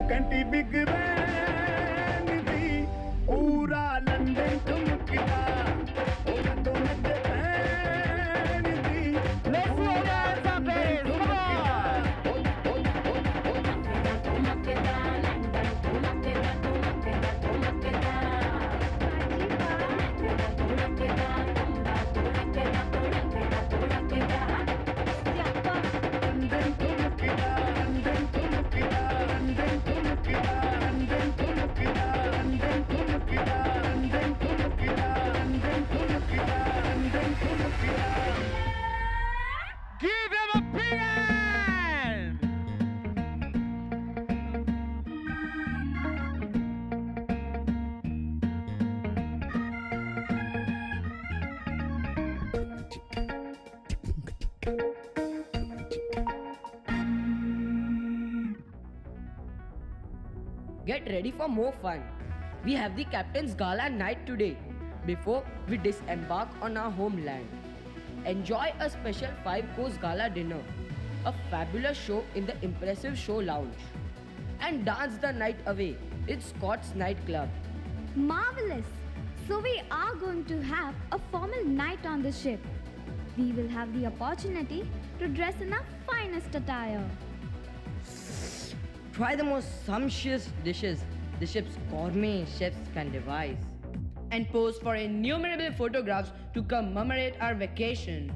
कंटी Big Ben दी पूरा London ठुमकदा ओ तो नचे बैन दी Let's go guys up here, come on! Give him a big hand! Get ready for more fun. We have the Captain's Gala night today, before we disembark on our homeland. Enjoy a special 5-course gala dinner, a fabulous show in the impressive show lounge, and dance the night away in Scott's nightclub. Marvelous! So we are going to have a formal night on the ship. We will have the opportunity to dress in our finest attire. Try the most sumptuous dishes the ship's gourmet chefs can devise, and pose for innumerable photographs to commemorate our vacation.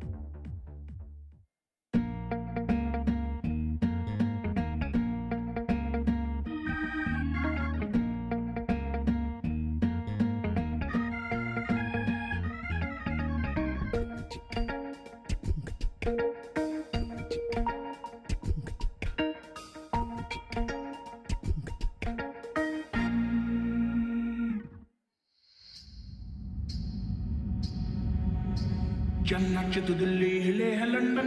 नच तू दिल्ली हिले है London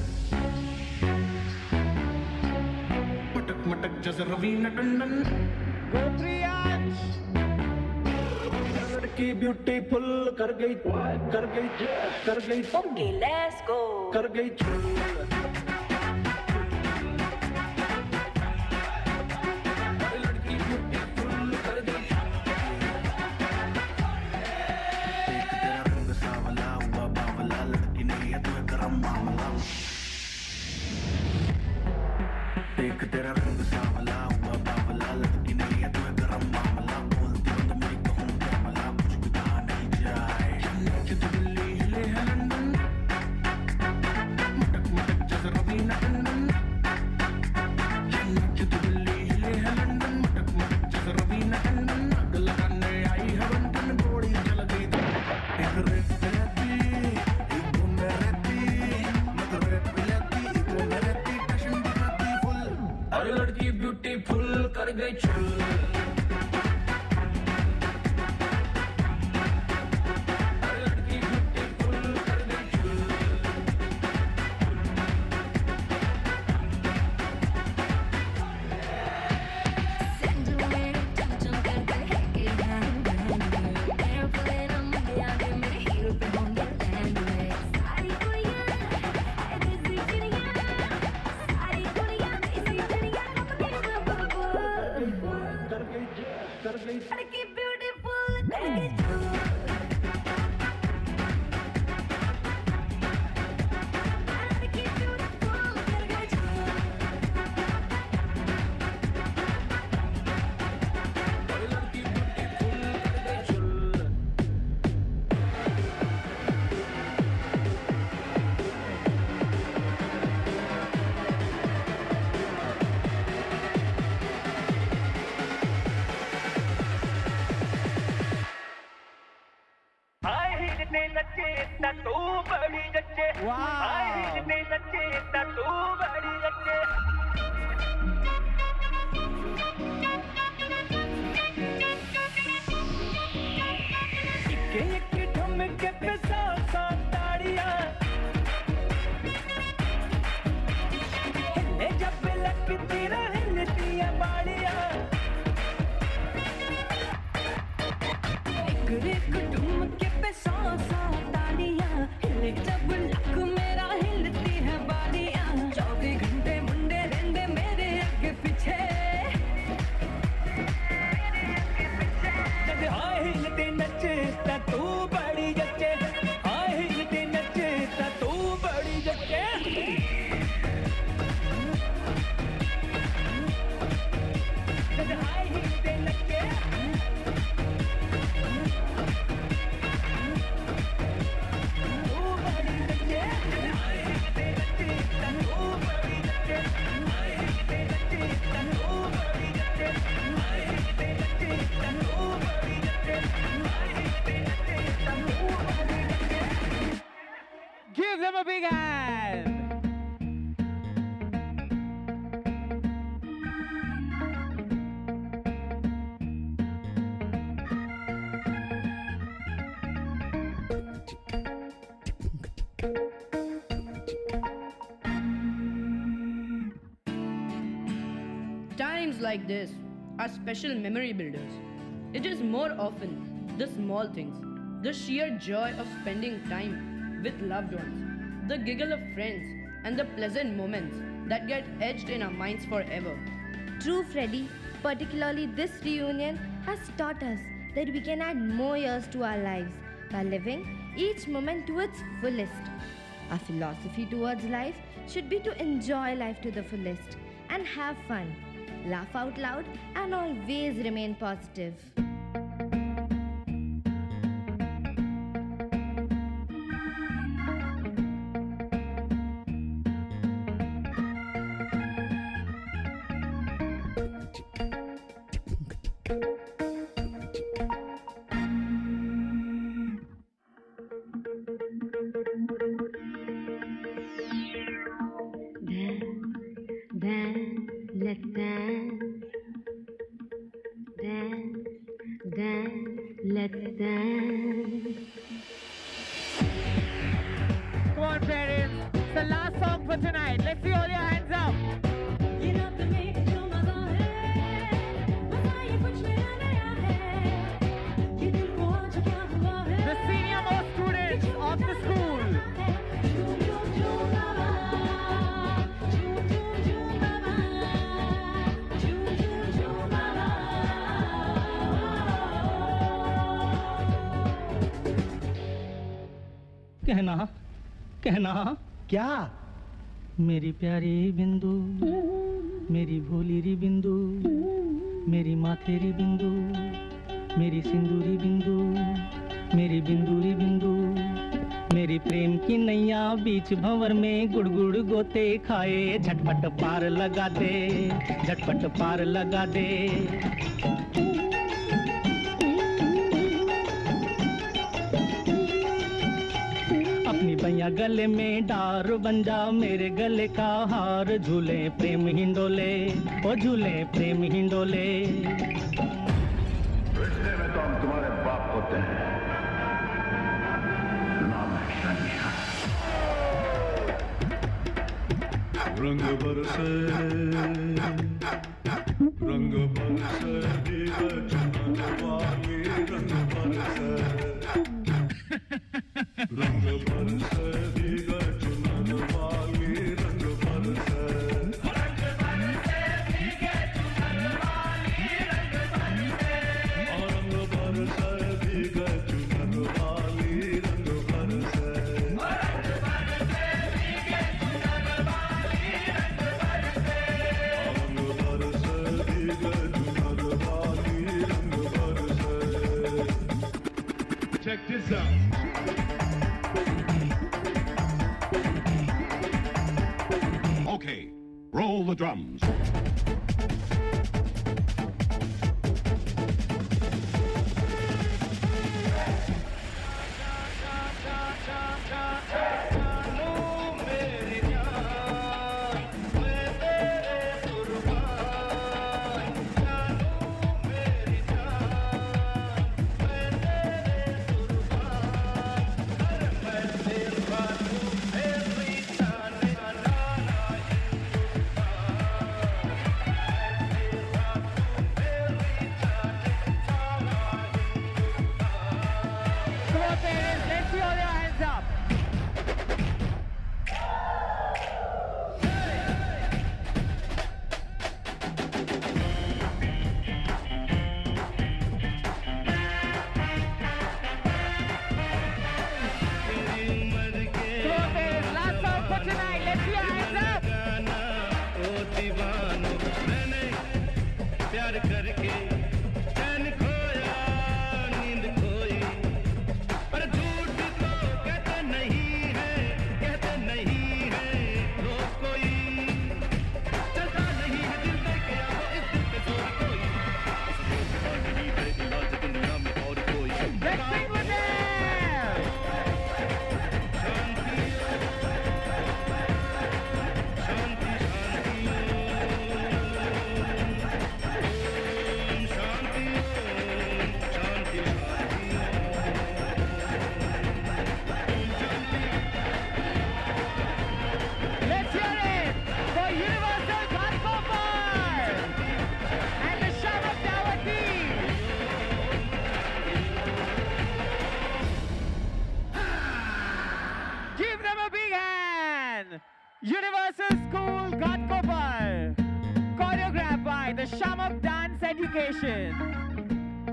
मटक मटक जैसे Raveena Tandon Go Priyansh! लड़की beautiful कर गई Okay, let's go. कर गई देख तेरा रंग सांवला हुआ बावला लड़की नहीं है तू गरम मामला बोलती हूँ तो मेरी कहूँ क्या मला कुछ भी कहा नहीं जाए नच तू दिल्ली हिले है लंदन मटक मटक जैसे रवीना टंडन नच तू दिल्ली हिले है लंदन मटक मटक जैसे रवीना टंडन आग लगाने आई है बंधन गोली चल गई एक रेत रहती एक घूम रहती मत रेत रहती एक घूम रहती टशन दिखाती फुल अरे लड़की ब्यूटीफुल कर गई चुल Times like this are special memory builders. It is more often the small things, the sheer joy of spending time with loved ones, the giggle of friends, and the pleasant moments that get etched in our minds forever. True, Freddy. Particularly this reunion has taught us that we can add more years to our lives by living each moment to its fullest. Our philosophy towards life should be to enjoy life to the fullest and have fun, laugh out loud, and always remain positive. Let's dance, let's dance. Come on, parents. It's the last song for tonight. Let's see all your hands up. The senior most students of the school. कहना क्या? मेरी प्यारी बिंदु, मेरी भोली री बिंदु, मेरी माथेरी बिंदु, मेरी सिंदूरी बिंदु, मेरी बिंदूरी बिंदु, मेरी प्रेम की नैया बीच भंवर में गुड़गुड़ गोते खाए, झटपट पार लगा दे, झटपट पार लगा दे। अपनी बैया गले में डार बन जा, मेरे गले का हार, झूले प्रेम हिंडोले, ओ झूले प्रेम हिंडोले। रिश्ते में तो हम तुम्हारे बाप होते हैं, नाम है शनिया। रंग बरसे भीगे चुनर वाली, रंग बरसे भीगे चुनर वाली, रंग बरसे भीगे चुनर वाली, रंग बरसे भीगे चुनर वाली, रंग बरसे भीगे चुनर वाली, रंग बरसे भीगे चुनर वाली, रंग बरसे। Check this out. Okay, roll the drums. by the Shamak Dance Education.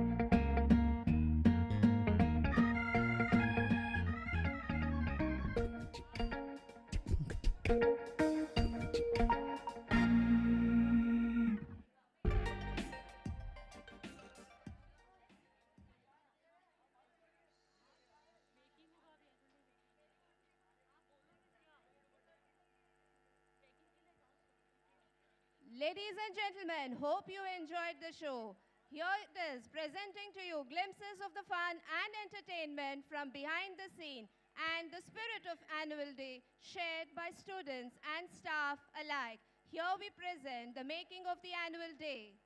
Ladies and gentlemen, hope you enjoyed the show. Here it is, presenting to you glimpses of the fun and entertainment from behind the scene and the spirit of Annual Day shared by students and staff alike. Here we present the making of the Annual Day.